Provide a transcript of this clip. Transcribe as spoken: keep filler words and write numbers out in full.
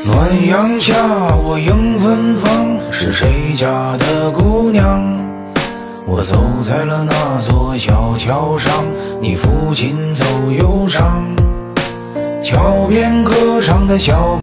暖阳下，我迎芬芳，是谁家的姑娘？我走在了那座小桥上，你抚琴奏忧伤，桥边歌唱的小